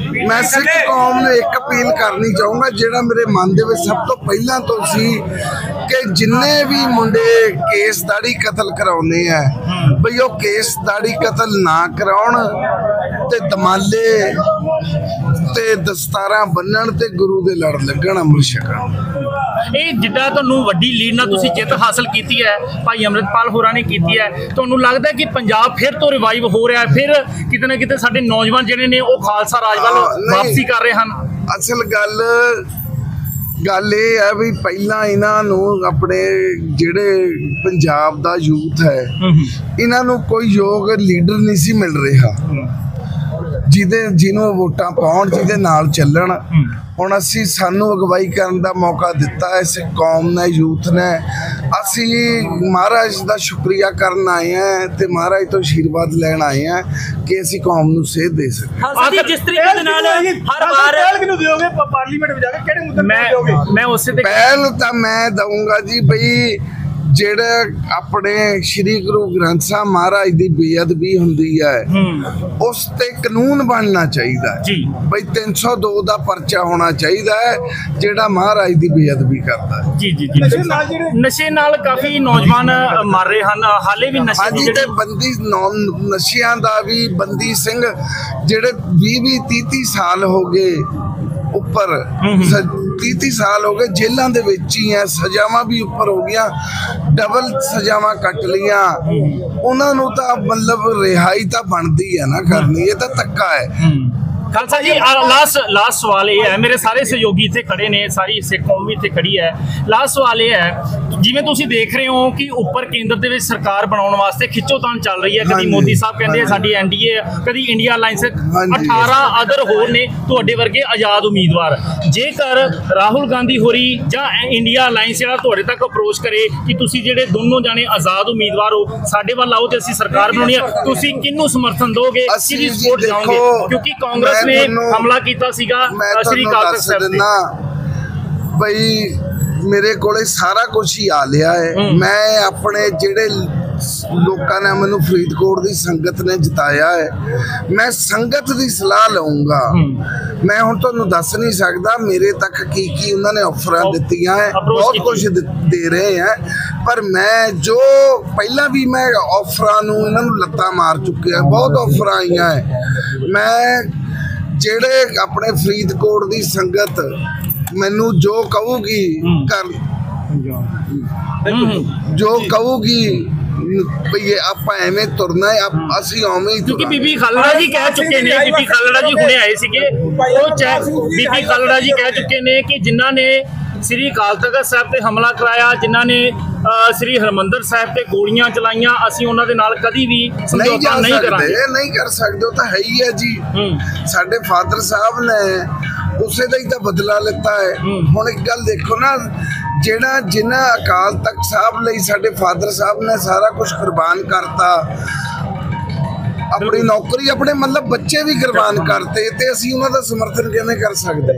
मैं सिख कौम ने एक अपील करनी चाहूँगा जिहड़ा मेरे मन दे विच सब तो पहला तो सी कि जिन्ने भी मुंडे केस दाड़ी कतल कराउने है बई वो केस दाड़ी कतल ना कराउण ते दमाले ते दस्तारा बन्नण ते गुरु दे लड़ लगण अमृत छकण। ਇਹ ਜਿੱਦਾਂ ਤੁਹਾਨੂੰ ਵੱਡੀ ਲੀਡ ਨਾਲ ਤੁਸੀਂ ਜਿੱਤ ਹਾਸਲ ਕੀਤੀ ਹੈ ਭਾਈ ਅੰਮ੍ਰਿਤਪਾਲ ਹੋਰਾਂ ਨੇ ਕੀਤੀ ਹੈ, ਤੁਹਾਨੂੰ ਲੱਗਦਾ ਕਿ ਪੰਜਾਬ ਫਿਰ ਤੋਂ ਰਿਵਾਈਵ ਹੋ ਰਿਹਾ ਹੈ, ਫਿਰ ਕਿਤੇ ਨਾ ਕਿਤੇ ਸਾਡੇ ਨੌਜਵਾਨ ਜਿਹੜੇ ਨੇ ਉਹ ਖਾਲਸਾ ਰਾਜ ਵੱਲ ਵਾਪਸੀ ਕਰ ਰਹੇ ਹਨ? ਅਸਲ ਗੱਲ ਇਹ ਹੈ ਵੀ ਪਹਿਲਾਂ ਇਹਨਾਂ ਨੂੰ ਆਪਣੇ ਜਿਹੜੇ ਪੰਜਾਬ ਦਾ ਯੂਥ ਹੈ ਇਹਨਾਂ ਨੂੰ ਕੋਈ ਯੋਗ ਲੀਡਰ ਨਹੀਂ ਸੀ ਮਿਲ ਰਿਹਾ ਜਿਹਨੂੰ ਵੋਟਾਂ ਪਾਉਣ ਜਿਹਦੇ ਨਾਲ ਚੱਲਣ। ਹੁਣ ਅਸੀਂ ਸਾਨੂੰ ਅਗਵਾਈ ਕਰਨ ਦਾ ਮੌਕਾ ਦਿੱਤਾ ਇਸ ਕੌਮ ਨੇ ਯੂਥ ਨੇ, ਅਸੀਂ ਮਹਾਰਾਜ ਦਾ ਸ਼ੁਕਰੀਆ ਕਰਨ ਆਏ ਹਾਂ ਤੇ ਮਹਾਰਾਜ ਤੋਂ ਆਸ਼ੀਰਵਾਦ ਲੈਣ ਆਏ ਹਾਂ ਕਿ ਅਸੀਂ ਕੌਮ ਨੂੰ ਸੇਧ ਦੇ ਸਕੀਏ। ਜਿਸ ਤਰੀਕੇ ਦੇ ਨਾਲ ਹਰ ਵਾਰ ਕਿਹਨੂੰ ਦਿਓਗੇ ਪਾਰਲੀਮੈਂਟ ਵਿੱਚ ਜਾ ਕੇ ਕਿਹੜੇ ਮੁੱਦੇ ਤੇ ਦਿਓਗੇ? ਮੈਂ ਉਸੇ ਤੇ ਪਹਿਲ ਤਾਂ ਮੈਂ ਦਊਂਗਾ ਜੀ ਬਈ ਜਿਹੜਾ ਆਪਣੇ श्री गुरु ग्रंथ साहब महाराज की बेअदबी हुंदी है उस ते कानून बनना चाहिए बई 302 का परचा होना चाहिए जेड़ा महाराज की बेअदबी करता है। जी जी जी नशे नाल काफी नौजवान मर रहे हैं हाले भी नशे हाँ जी बंदी नशियां दा भी बंदी सिंह जेड़े 20-30 साल हो गए उपर 30 साल हो गए जेलों के विच ही है, सजावां भी उपर हो गया, डबल सजावां कट लिया, उन्होंने तो मतलब रिहाई तो बनती है ना करनी, ये तो धक्का है। खालसा जी लास्ट सवाल ये है, मेरे सारे सहयोगी इतने खड़े ने, सारी सिख कौम भी इतने खड़ी है, लास्ट सवाल ये है जिवें तुसीं देख रहे हो कि उपर केंद्र दे विच सरकार बनाउण वास्ते खिच्चोतान चल रही है, कभी मोदी साहब कहते हैं साडी एनडीए, कभी इंडिया अलायंस, 18 अदर होर ने तुहाडे वर्गे आज़ाद उम्मीदवार। जेकर राहुल गांधी होरी जां इंडिया अलायंस जिहड़ा तुहाडे तक अप्रोच करे कि तुसीं जिहड़े दोनों जाने आज़ाद उम्मीदवार हो साडे वल आओ ते असीं सरकार बनाउणी है, तुसीं किहनूं समर्थन दोगे, किहदी सपोर्ट जाओगे? क्योंकि कांग्रेस ने हमला किया सीगा श्री अकाल तख्त साहिब भाई मेरे कोले सारा कुछ ही आ लिया है। मैं अपने जेड़े लोगों ने मैनू फरीदकोट की संगत ने जिताया है, मैं संगत की सलाह लऊंगा। मैं हुण तुहानूं दस नहीं सकता मेरे तक की उन्होंने ऑफर दित्तियां है, बहुत कुछ दे रहे हैं, पर मैं जो पहला भी मैं ऑफरां नूं इन्हां नूं लत्तां मार चुके हैं, बहुत ऑफर आईयां है। मैं जेड़े अपने फरीदकोट की संगत मैनू जो कहूगी कर जो कहूगी भई आप एवें तुरना है असीं उवें ही, क्योंकि बीबी खालड़ा जी कह चुके ने, बीबी खालड़ा जी हुणे आए सीगे, बीबी खालड़ा जी कह चुके ने कि जिन्हां ने श्री अकाल तख्त साहिब ते हमला कराया, जिन्हां ने श्री हरमंदर साहिब ते गोलियां चलाइयां, असीं उन्हां दे नाल कदी भी समझौता नहीं करांगे, नहीं कर सकदे। वो तो है ही है जी, साडे फादर साहब ने उसे दा ही तो बदला लेता है। हुण एक गल देखो ना, जेड़ा जिन्हां अकाल तख्त साहब लई साडे फादर साहब ने सारा कुछ कुर्बान करता, अपनी नौकरी अपने मतलब बच्चे भी कुर्बान करते ते असीं उन्हां दा समर्थन किवें कर सकदे?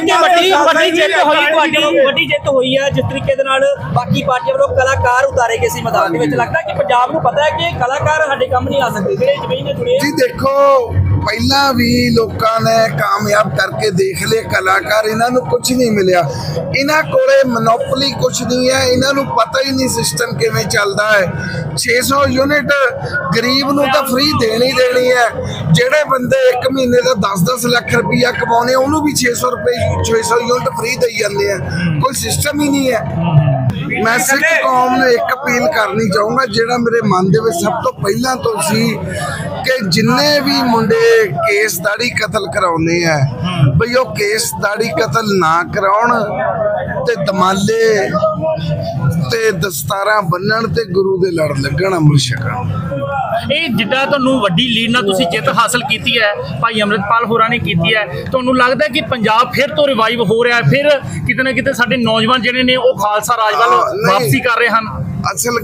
ਵੱਡੀ ਜਿੱਤ ਹੋਈ है जिस तरीके दे नाल बाकी पार्टियां ਵੱਲੋਂ कलाकार उतारे गए सी मैदान दे विच, लगदा कि पंजाब नूं पता है कि कलाकार साडे काम नहीं आ सकदे जेहड़े जमीन ने जुड़े जी। देखो पहला भी लोगों ने कामयाब करके देख लिया कलाकार, इन्हां नूं कुछ नहीं मिलिया, इन्हां कोले मोनोपोली कुछ नहीं है, इन्हां नूं पता ही नहीं सिस्टम किवें चलदा है। 600 यूनिट गरीब नूं तां फ्री देनी है, जेड़े बंदे एक महीने का 10-10 लाख रुपया कमाने उन्होंने भी 600 यूनिट फ्री दे जाते हैं, कोई सिस्टम ही नहीं है। मैं सिख कौम ने एक अपील करनी चाहूँगा जिहड़ा मेरे मन दे विच सब तो पहला तो सी कि जिन्ने भी मुंडे केस दाड़ी कतल कराउने है बई वो केस दाड़ी कतल ना कराउण ते दमाले ते दस्तारा बन्नण ते गुरु दे लड़ लगण अमृत छकण। ਇਹ ਜਿੱਦਾਂ ਤੁਹਾਨੂੰ ਵੱਡੀ ਲੀਡ ਨਾਲ ਤੁਸੀਂ ਜਿੱਤ ਹਾਸਲ ਕੀਤੀ ਹੈ ਭਾਈ ਅੰਮ੍ਰਿਤਪਾਲ ਹੋਰਾਂ ਨੇ ਕੀਤੀ ਹੈ, ਤੁਹਾਨੂੰ ਲੱਗਦਾ ਕਿ ਪੰਜਾਬ ਫਿਰ ਤੋਂ ਰਿਵਾਈਵ ਹੋ ਰਿਹਾ ਹੈ, ਫਿਰ ਕਿਤੇ ਨਾ ਕਿਤੇ ਸਾਡੇ ਨੌਜਵਾਨ ਜਿਹੜੇ ਨੇ ਉਹ ਖਾਲਸਾ ਰਾਜ ਵੱਲ ਵਾਪਸੀ ਕਰ ਰਹੇ ਹਨ? ਅਸਲ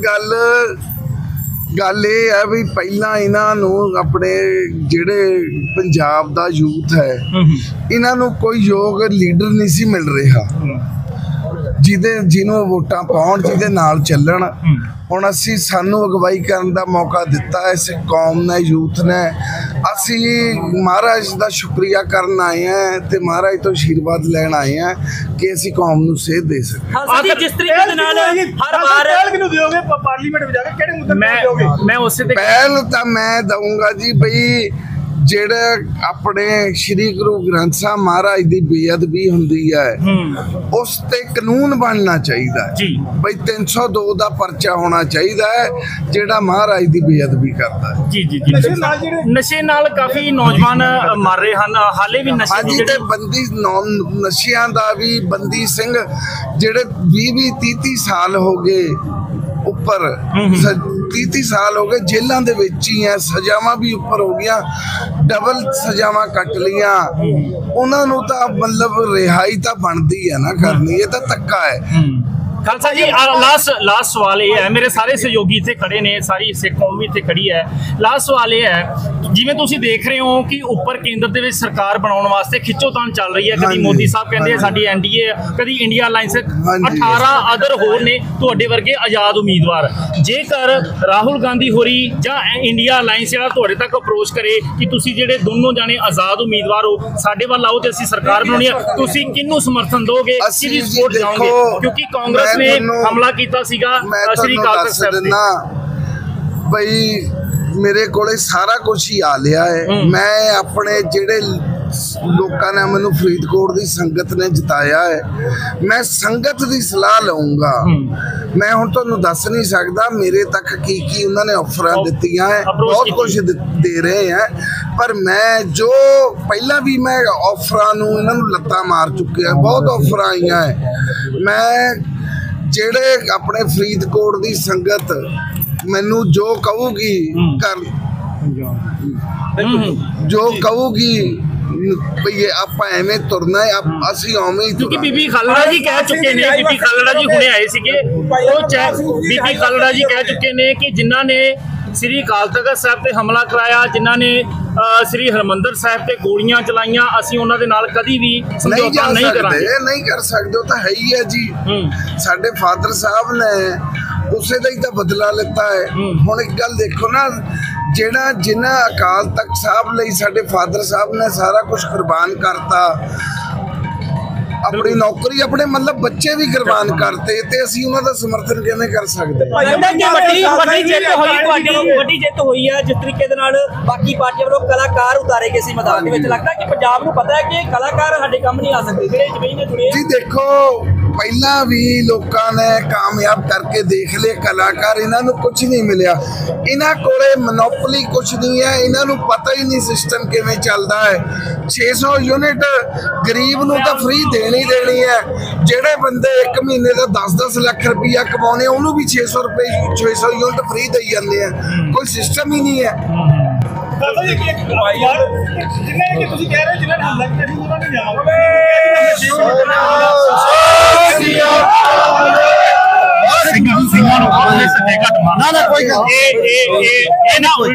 ਗੱਲ ਇਹ ਹੈ ਵੀ ਪਹਿਲਾਂ ਇਹਨਾਂ ਨੂੰ ਆਪਣੇ ਜਿਹੜੇ ਪੰਜਾਬ ਦਾ ਯੂਥ ਹੈ ਇਹਨਾਂ ਨੂੰ ਕੋਈ ਯੋਗ ਲੀਡਰ ਨਹੀਂ ਸੀ ਮਿਲ ਰਿਹਾ ਜਿਹਨੂੰ ਵੋਟਾਂ ਪਾਉਣ, ਜਿਹਦੇ ਨਾਲ ਚੱਲਣ। ਹੁਣ ਅਸੀਂ ਸਾਨੂੰ ਅਗਵਾਈ ਕਰਨ ਦਾ ਮੌਕਾ ਦਿੱਤਾ ਇਸ ਕੌਮ ਨੇ, ਯੂਥ ਨੇ। ਅਸੀਂ ਮਹਾਰਾਜ ਦਾ ਸ਼ੁਕਰੀਆ ਕਰਨ ਆਏ ਹਾਂ ਤੇ ਮਹਾਰਾਜ ਤੋਂ ਆਸ਼ੀਰਵਾਦ ਲੈਣ ਆਏ ਹਾਂ ਕਿ ਅਸੀਂ ਕੌਮ ਨੂੰ ਸੇਧ ਦੇ ਸਕੀਏ। ਹਾਂ ਸਰ, ਜਿਸ ਤਰੀਕੇ ਦੇ ਨਾਲ ਹਰ ਵਾਰ ਕਿਹਨੂੰ ਦਿਓਗੇ ਪਾਰਲੀਮੈਂਟ ਵਿੱਚ ਜਾ ਕੇ, ਕਿਹੜੇ ਮੁੱਦੇ ਤੇ ਦਿਓਗੇ? ਮੈਂ ਉਸੇ ਤੇ ਪਹਿਲ ਤਾਂ ਮੈਂ ਦਊਂਗਾ ਜੀ ਬਈ ਜਿਹੜੇ ਆਪਣੇ ਸ਼੍ਰੀ ਗੁਰੂ ਗ੍ਰੰਥ ਸਾਹਿਬ ਮਹਾਰਾਜ ਦੀ ਬੇਅਦਬੀ ਹੁੰਦੀ ਹੈ ਉਸ ਤੇ ਕਾਨੂੰਨ ਬਣਨਾ ਚਾਹੀਦਾ ਜੀ। ਬਈ 302 ਦਾ ਪਰਚਾ ਹੋਣਾ ਚਾਹੀਦਾ ਹੈ ਜਿਹੜਾ ਮਹਾਰਾਜ ਦੀ ਬੇਅਦਬੀ ਕਰਦਾ ਹੈ। ਜੀ ਜੀ ਜੀ। ਨਸ਼ੇ ਨਾਲ ਕਾਫੀ ਨੌਜਵਾਨ ਮਰ ਰਹੇ ਹਨ, ਹਾਲੇ ਵੀ ਨਸ਼ੇ ਦੀ ਹਾਂਜੀ, ਤੇ ਬੰਦੀ ਨਸ਼ਿਆਂ ਦਾ ਵੀ ਬੰਦੀ ਸਿੰਘ ਜਿਹੜੇ 20-30 ਸਾਲ ਹੋ ਗਏ ਉੱਪਰ 30 ਸਾਲ ਹੋ ਗਏ ਜੇਲ੍ਹਾਂ ਦੇ ਵਿੱਚ ਹੀ ਐ, ਸਜ਼ਾਵਾਂ ਵੀ ਉੱਪਰ ਹੋ ਗਈਆਂ, ਡਬਲ ਸਜ਼ਾਵਾਂ ਕੱਟ ਲੀਆਂ। ਉਹਨਾਂ ਨੂੰ ਤਾਂ ਮਤਲਬ ਰਿਹਾਈ ਤਾਂ ਬਣਦੀ ਹੈ ਨਾ ਕਰਨੀ, ਇਹ ਤਾਂ ਧੱਕਾ ਹੈ। ਖਾਲਸਾ ਜੀ, ਲਾਸਟ ਸਵਾਲ ਇਹ ਹੈ, ਮੇਰੇ ਸਾਰੇ ਸਹਿਯੋਗੀ ਇੱਥੇ ਖੜੇ ਨੇ, ਸਾਰੀ ਸਿੱਖ ਕੌਮ ਵੀ ਇੱਥੇ ਖੜੀ ਹੈ। ਲਾਸਟ ਸਵਾਲ ਇਹ ਹੈ, ਜਿਵੇਂ ਤੁਸੀਂ ਦੇਖ ਰਹੇ ਹੋ ਕਿ ਉੱਪਰ ਕੇਂਦਰ ਦੇ ਵਿੱਚ ਸਰਕਾਰ ਬਣਾਉਣ ਵਾਸਤੇ ਖਿੱਚੋਤਾਣ ਚੱਲ ਰਹੀ ਹੈ। ਕਦੀ ਮੋਦੀ ਸਾਹਿਬ ਕਹਿੰਦੇ ਸਾਡੀ ਐਨਡੀਏ, ਕਦੀ ਇੰਡੀਆ ਅਲਾਈਅੰਸ, 18 ਅਦਰ ਹੋਰ ਨੇ ਤੁਹਾਡੇ ਵਰਗੇ ਆਜ਼ਾਦ ਉਮੀਦਵਾਰ। ਜੇਕਰ ਰਾਹੁਲ ਗਾਂਧੀ ਹੋਰੀ ਜਾਂ ਇੰਡੀਆ ਅਲਾਈਅੰਸ ਜਿਹੜਾ ਤੁਹਾਡੇ ਤੱਕ ਅਪਰੋਚ ਕਰੇ ਕਿ ਤੁਸੀਂ ਜਿਹੜੇ ਦੋਨੋਂ ਜਾਣੇ ਆਜ਼ਾਦ ਉਮੀਦਵਾਰ ਹੋ, ਸਾਡੇ ਵੱਲ ਆਓ ਤੇ ਅਸੀਂ ਸਰਕਾਰ ਬਣਾਉਣੀ ਹੈ, ਤੁਸੀਂ ਕਿਹਨੂੰ ਸਮਰਥਨ ਦੋਗੇ, ਕਿਹਦੀ ਸਪੋਰਟ ਜਾਓਗੇ? ਕਿਉਂਕਿ ਕਾਂਗਰਸ ਨੇ ਹਮਲਾ ਕੀਤਾ ਸੀਗਾ ਸ੍ਰੀ ਅਕਾਲ ਤਖਤ ਸਾਹਿਬ ਤੇ। ਬਈ ਮੇਰੇ ਕੋਲੇ ਸਾਰਾ ਕੁਝ ਹੀ ਆ ਲਿਆ ਹੈ। ਮੈਂ ਆਪਣੇ ਜਿਹੜੇ ਲੋਕਾਂ ਨੇ ਮੈਨੂੰ ਫਰੀਦਕੋਟ ਦੀ ਸੰਗਤ ਨੇ ਜਿਤਾਇਆ ਹੈ, ਮੈਂ ਸੰਗਤ ਦੀ ਸਲਾਹ ਲਊਂਗਾ। ਮੈਂ ਹੁਣ ਤੁਹਾਨੂੰ ਦੱਸ ਨਹੀਂ ਸਕਦਾ ਮੇਰੇ ਤੱਕ ਕੀ ਉਹਨਾਂ ਨੇ ਆਫਰਾਂ ਦਿੱਤੀਆਂ ਹੈ, ਬਹੁਤ ਕੁਝ ਦੇ ਰਹੇ ਹੈ, ਪਰ ਮੈਂ ਜੋ ਪਹਿਲਾਂ ਵੀ ਮੈਂ ਆਫਰਾਂ ਨੂੰ ਇਹਨਾਂ ਨੂੰ ਲੱਤਾਂ ਮਾਰ ਚੁੱਕਿਆ, ਬਹੁਤ ਆਫਰਾਂ ਆਈਆਂ ਹੈ। ਮੈਂ ਜਿਹੜੇ ਆਪਣੇ ਫਰੀਦਕੋਟ ਦੀ ਸੰਗਤ ਮੈਨੂੰ ਜੋ ਕਹੂਗੀ ਜੋ ਕਹੂਗੀ ਭਈ ਆਪਾਂ ਐਵੇਂ ਤੁਰਨਾ ਹੈ, ਅਸੀਂ ਉਵੇਂ ਹੀ। ਕਿਉਂਕਿ ਬੀਬੀ ਖਾਲੜਾ ਜੀ ਕਹਿ ਚੁੱਕੇ ਨੇ, ਬੀਬੀ ਖਾਲੜਾ ਜੀ ਹੁਣੇ ਆਏ ਸੀਗੇ, ਉਹ ਬੀਬੀ ਖਾਲੜਾ ਜੀ ਕਹਿ ਚੁੱਕੇ ਨੇ ਕਿ ਜਿਨ੍ਹਾਂ ਨੇ ਸ੍ਰੀ ਅਕਾਲ ਤਖਤ ਸਾਹਿਬ ਤੇ ਹਮਲਾ ਕਰਾਇਆ, ਜਿਨ੍ਹਾਂ ਨੇ ਸ੍ਰੀ ਹਰਿਮੰਦਰ ਸਾਹਿਬ ਤੇ ਗੋਲੀਆਂ ਚਲਾਈਆਂ, ਅਸੀਂ ਉਹਨਾਂ ਦੇ ਨਾਲ ਕਦੀ ਵੀ ਸਮਝੌਤਾ ਨਹੀਂ ਕਰਾਂਗੇ। ਨਹੀਂ ਕਰ ਸਕਦੇ, ਉਹ ਤਾਂ ਹੈ ਹੀ ਹੈ ਜੀ। ਸਾਡੇ ਫਾਦਰ ਸਾਹਿਬ ਨੇ ਉਸੇ ਦਾ ਹੀ ਤਾਂ ਬਦਲਾ ਲਿੱਤਾ ਹੈ। ਹੁਣ ਇੱਕ ਗੱਲ ਦੇਖੋ ਨਾ, ਜਿਨ੍ਹਾਂ ਅਕਾਲ ਤਖਤ ਸਾਹਿਬ ਲਈ ਸਾਡੇ ਫਾਦਰ ਸਾਹਿਬ ਨੇ ਸਾਰਾ ਕੁਝ ਕੁਰਬਾਨ ਕਰਤਾ, ਆਪਣੀ ਨੌਕਰੀ, ਆਪਣੇ ਮਤਲਬ ਬੱਚੇ ਵੀ ਕੁਰਬਾਨ ਕਰਤੇ, ਤੇ ਅਸੀਂ ਉਹਨਾਂ ਦਾ ਸਮਰਥਨ ਕਿਵੇਂ ਕਰ ਸਕਦੇ? ਵੱਡੀ ਜਿੱਤ ਹੋਈ ਹੈ, ਜਿਸ ਤਰੀਕੇ ਦੇ ਨਾਲ ਬਾਕੀ ਪਾਰਟੀਆਂ ਵੱਲੋਂ ਕਲਾਕਾਰ ਉਤਾਰੇ ਗਏ ਸੀ ਮੈਦਾਨ ਦੇ ਵਿੱਚ, ਲੱਗਦਾ ਕਿ ਪੰਜਾਬ ਨੂੰ ਪਤਾ ਹੈ ਕਿ ਕਲਾਕਾਰ ਸਾਡੇ ਕੰਮ ਨਹੀਂ ਆ ਸਕਦੇ, ਜਿਹੜੇ ਜ਼ਮੀਨ ਨੇ ਜੁੜੇ। ਜੀ ਦੇਖੋ, ਪਹਿਲਾਂ ਵੀ ਲੋਕਾਂ ਨੇ ਕਾਮਯਾਬ ਕਰਕੇ ਦੇਖ ਲਏ ਕਲਾਕਾਰ, ਇਹਨਾਂ ਨੂੰ ਕੁਝ ਨਹੀਂ ਮਿਲਿਆ। ਇਹਨਾਂ ਕੋਲੇ ਮੋਨੋਪੋਲੀ ਕੁਝ ਨਹੀਂ ਹੈ, ਇਹਨਾਂ ਨੂੰ ਪਤਾ ਹੀ ਨਹੀਂ ਸਿਸਟਮ ਕਿਵੇਂ ਚੱਲਦਾ ਹੈ। 600 ਯੂਨਿਟ ਗਰੀਬ ਨੂੰ ਤਾਂ ਫ੍ਰੀ ਦੇਣੀ ਹੈ। ਜਿਹੜੇ ਬੰਦੇ ਇੱਕ ਮਹੀਨੇ ਦਾ 10-10 ਲੱਖ ਰੁਪਈਆ ਕਮਾਉਣੇ, ਉਹਨੂੰ ਵੀ 600 ਯੂਨਿਟ ਫ੍ਰੀ ਦੇਈ ਜਾਂਦੇ ਆ। ਕੋਈ ਸਿਸਟਮ ਹੀ ਨਹੀਂ ਹੈ। ਜਿੰਨੇ ਕਿ ਤੁਸੀਂ ਕਹਿ ਰਹੇ ਜਿਨ੍ਹਾਂ ਨੇ ਹਮਲਾ ਕੀਤਾ ਸੀ ਉਹਨਾਂ ਨੇ ਜਾਓਗੇ ਸਿੰਘਾਂ ਨੂੰ ਸੱਜੇ ਘੱਟ ਮਾਰਨਾ। ਇਹ ਨਾ